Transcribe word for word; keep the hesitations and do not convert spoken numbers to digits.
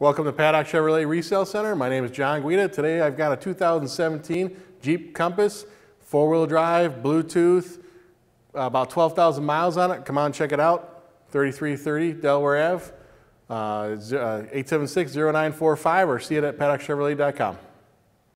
Welcome to Paddock Chevrolet Resale Center. My name is John Guida. Today I've got a two thousand seventeen Jeep Compass, four-wheel drive, Bluetooth, uh, about twelve thousand miles on it. Come on, check it out. thirty-three thirty Delaware Avenue, uh, eight seven six, zero nine four five, or see it at paddock chevrolet dot com.